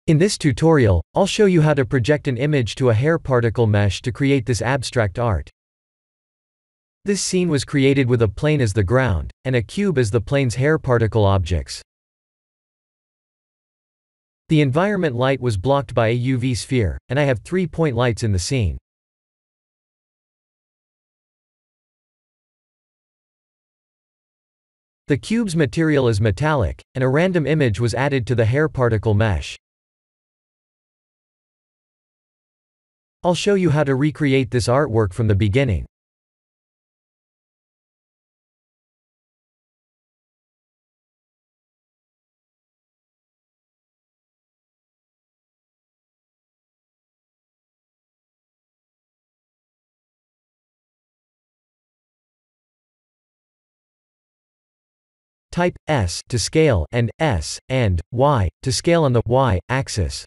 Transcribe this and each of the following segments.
In this tutorial, I'll show you how to project an image to a hair particle mesh to create this abstract art. This scene was created with a plane as the ground, and a cube as the plane's hair particle objects. The environment light was blocked by a UV sphere, and I have 3-point lights in the scene. The cube's material is metallic, and a random image was added to the hair particle mesh. I'll show you how to recreate this artwork from the beginning. Type S to scale and S and Y to scale on the Y axis.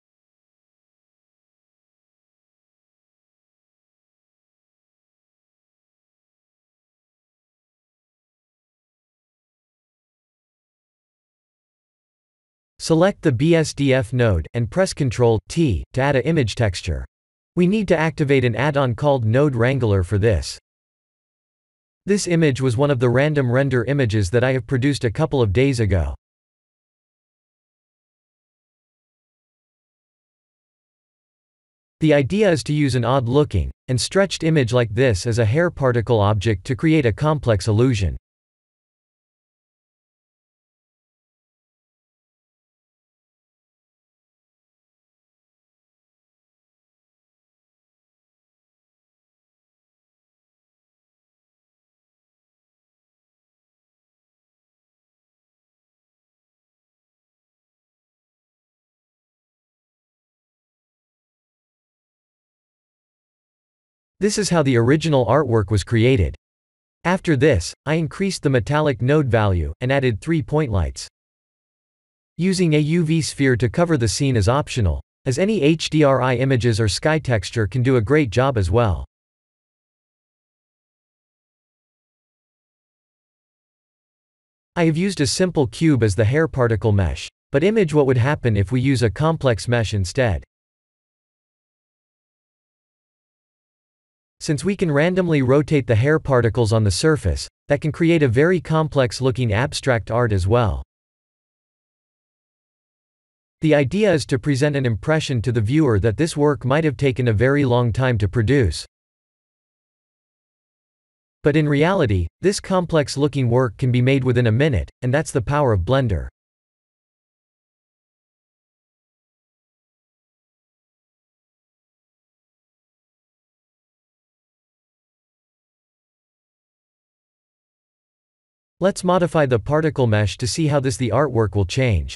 Select the BSDF node and press Ctrl T to add an image texture. We need to activate an add-on called Node Wrangler for this. This image was one of the random render images that I have produced a couple of days ago. The idea is to use an odd-looking and stretched image like this as a hair particle object to create a complex illusion. This is how the original artwork was created. After this, I increased the metallic node value and added 3-point lights. Using a UV sphere to cover the scene is optional, as any HDRI images or sky texture can do a great job as well. I have used a simple cube as the hair particle mesh, but imagine what would happen if we use a complex mesh instead. Since we can randomly rotate the hair particles on the surface, that can create a very complex-looking abstract art as well. The idea is to present an impression to the viewer that this work might have taken a very long time to produce. But in reality, this complex-looking work can be made within a minute, and that's the power of Blender. Let's modify the particle mesh to see how the artwork will change.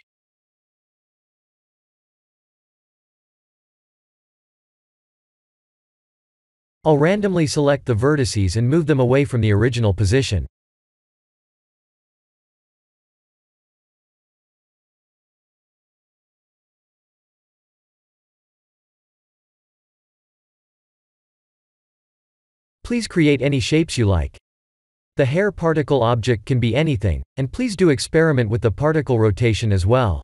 I'll randomly select the vertices and move them away from the original position. Please create any shapes you like. The hair particle object can be anything, and please do experiment with the particle rotation as well.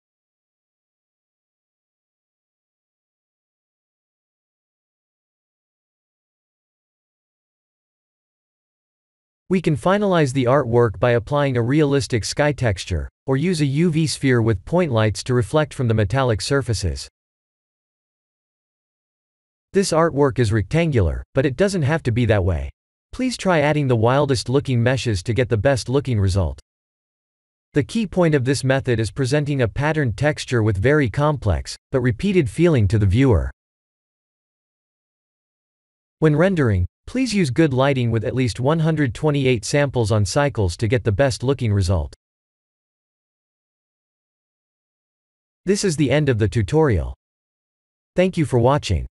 We can finalize the artwork by applying a realistic sky texture, or use a UV sphere with point lights to reflect from the metallic surfaces. This artwork is rectangular, but it doesn't have to be that way. Please try adding the wildest looking meshes to get the best looking result. The key point of this method is presenting a patterned texture with very complex, but repeated feeling to the viewer. When rendering, please use good lighting with at least 128 samples on cycles to get the best looking result. This is the end of the tutorial. Thank you for watching.